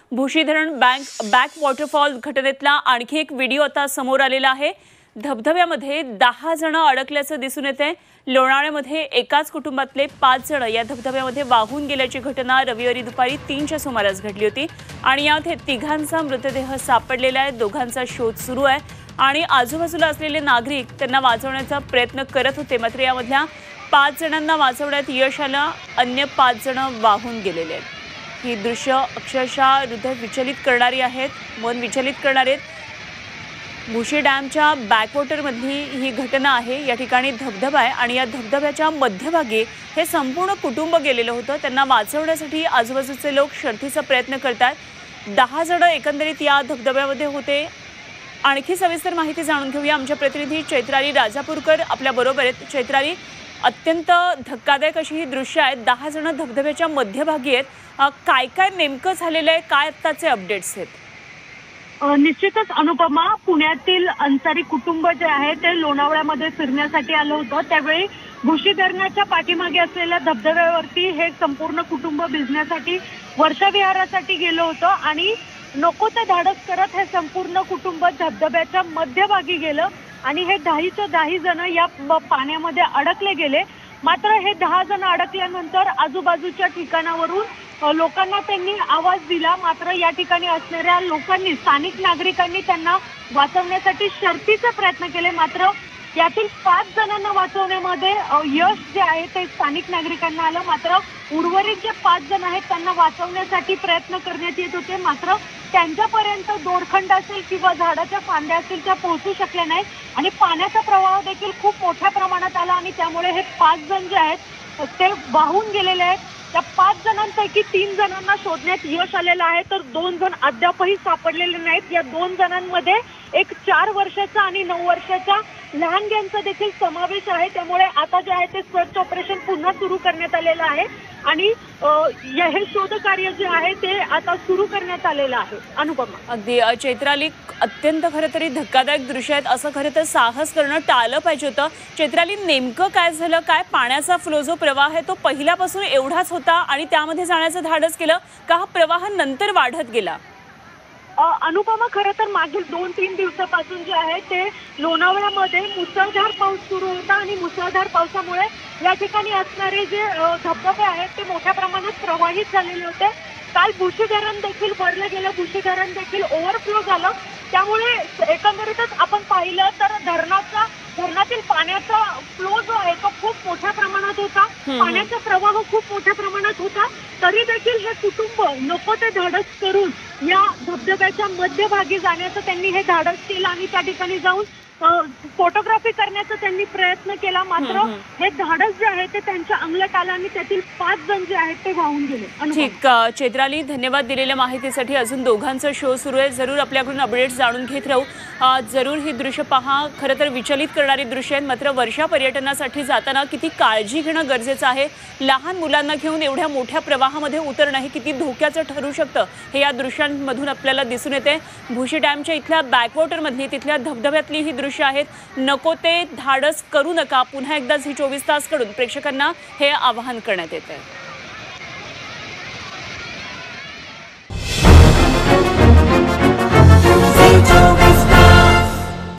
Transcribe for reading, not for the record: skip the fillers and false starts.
भुशी धरण back waterfall घटनेतला आणखी एक व्हिडिओ आता समोर आलेला आहे। धबधब्यामध्ये 10 जण अडकल्याचं दिसून येते। लोणावळ्यामध्ये एकाच कुटुंबातले 5 जण या धबधब्यामध्ये वाहून गेल्याची घटना रविवारी दुपारी 3च्या सुमारास घडली होती आणि यात 3घांचा मृतदेह सापडलेला आहे। दोघांचा शोध सुरू आहे आणि आजूबाजूला असलेले नागरिक त्यांना वाचवण्याचा प्रयत्न करत होते, मात्र यामधल्या 5 जणांना वाचवण्यात यश आलं। अन्य 5 जण वाहून गेलेले आहेत। ही दृश्य अक्षरशः हृदय विचलित करणारी आहेत, मन विचलित करणारे आहेत। भुशी डॅमच्या बॅकवॉटरमधली ही घटना आहे। या ठिकाणी धबधबा आहे आणि या धबधब्याच्या मध्यभागी हे संपूर्ण कुटुंब गेलेलं होतं। त्यांना वाचवण्यासाठी आजूबाजूचे लोक शर्थीचा प्रयत्न करतात। 10 जण एकंदरीत या धबधब्यामध्ये होते। आणखी सविस्तर माहिती जाणून घेऊया। आमच्या प्रतिनिधी चैत्राली राजापूरकर आपल्या बरोबर आहेत। चैत्राली, अत्यंत धक्कादायक अशी ही दृश्य आहेत। 10 जण धबधब्याच्या मध्यभागी आहेत। काय काय नेमकं झालेलं आहे, काय आत्ताचे अपडेट्स आहेत? निश्चितच अनुपमा, पुण्यातील अन्सारी कुटुंब जे आहे ते लोणावळ्यामध्ये फिरण्यासाठी आलं होतं। त्यावेळी भुशी धरणाच्या पाठीमागे असलेल्या धबधब्यावरती हे संपूर्ण कुटुंब भिजण्यासाठी वर्षाविहारासाठी गेलं होतं आणि नको ते धाडस करत हे संपूर्ण कुटुंब धबधब्याच्या मध्यभागी गेलं आणि हे 10च्या 10 जण या पाण्यामध्ये अडकले गेले। मात्र हे 10 जण अडकल्यानंतर आजूबाजूच्या ठिकाणावरून लोकांना त्यांनी आवाज दिला, मात्र या ठिकाणी असणाऱ्या लोकांनी, स्थानिक नागरिकांनी त्यांना वाचवण्यासाठी शर्थीचे प्रयत्न केले। मात्र यातील 5 जणांना वाचवण्यामध्ये यश जे आहे ते स्थानिक नागरिकांना आलं। मात्र उर्वरित जे 5 जण आहेत त्यांना वाचवण्यासाठी प्रयत्न करण्यात येत होते, मात्र त्यांच्यापर्यंत दोरखंड असेल किंवा झाडाच्या फांद्या असतील त्या पोहोचू शकल्या नाहीत आणि पाण्याचा प्रवाह देखील खूप मोठ्या प्रमाणात आला आणि त्यामुळे हे 5 जण जे आहेत ते वाहून गेलेले आहेत। त्या 5 जणांपैकी 3 जणांना शोधण्यात यश आलेलं आहे, तर 2 जण अद्यापही सापडलेले नाहीत। या 2 जणांमध्ये एक 4 वर्षाचा आणि 9 वर्षाच्या लहानग्यांचा देखील समावेश आहे। त्यामुळे आता जे आहे ते सर्च ऑपरेशन पुन्हा सुरू करण्यात आलेलं आहे आणि हे शोध कार्य जे आहे ते आता सुरू करण्यात आलेलं आहे। अनुपमा, अगदी चैत्राली, अत्यंत खरं तरी धक्कादायक दृश्य आहेत। असं खरं तर साहस करणं टाळलं पाहिजे होतं। चैत्राली, नेमकं काय झालं? काय पाण्याचा फ्लो जो प्रवाह आहे तो पहिल्यापासून एवढाच होता आणि त्यामध्ये जाण्याचं धाडस केलं का हा प्रवाह नंतर वाढत गेला? अनुपमा, खरं तर मागील 2-3 दिवसापासून जे आहे ते लोणावळ्यामध्ये मुसळधार पाऊस सुरू होता आणि मुसळधार पावसामुळे या ठिकाणी असणारे जे धबधबे आहेत ते मोठ्या प्रमाणात प्रवाहित झालेले होते। काल भुशी धरण देखील भरलं गेलं, भुशी धरण देखील ओव्हरफ्लो झालं। त्यामुळे एकंदरीतच आपण पाहिलं तर धरणातील पाण्याचा फ्लो जो आहे तो खूप मोठ्या प्रमाणात होता, पाण्याचा प्रवाह खूप मोठ्या प्रमाणात होता। तरी देखील हे कुटुंब नको ते धाडस करून या धबधब्याच्या मध्यभागी जाण्याचं त्यांनी हे धाडस केलं आणि त्या ठिकाणी जाऊन फोटोग्राफी करण्याचा त्यांनी प्रयत्न केला। मात्र हे धाडस जे आहे ते त्यांच्या अंगलट आलं आणि त्यातील 5 जण जे आहेत ते वाहून गेले। ठीक, चैत्राली, धन्यवाद दिलेल्या माहितीसाठी। अजून दोघांचा शो सुरू आहे। जरूर आपल्याकडून अपडेट्स जाणून घेत राहू। जरूर ही दृश्य पहा। खरं तर विचलित करणारी दृश्य आहेत, मात्र वर्षा पर्यटनासाठी जाताना किती काळजी घेणं गरजेचं आहे। लहान मुलांना घेऊन एवढ्या मोठ्या प्रवाहामध्ये उतरणं हे किती धोक्याचं ठरू शकतं हे या दृश्यांमधून आपल्याला दिसून येते। भुशी डॅमच्या इथल्या बॅकवॉटरमधली, तिथल्या धबधब्यातली ही दृश्य आहेत। नको ते धाडस करू नका। पुन्हा एकदा झी 24 तास कडून प्रेक्षकांना हे आवाहन करण्यात येत आहे।